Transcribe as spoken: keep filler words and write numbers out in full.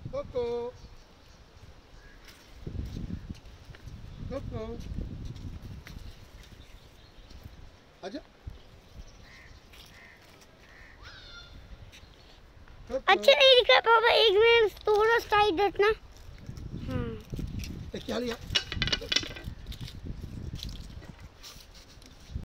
Cocoa cocoa आजा। अच्छा नहीं दिख रहा पापा, एक मिनट थोड़ा साइड हटना। हाँ क्या लिया?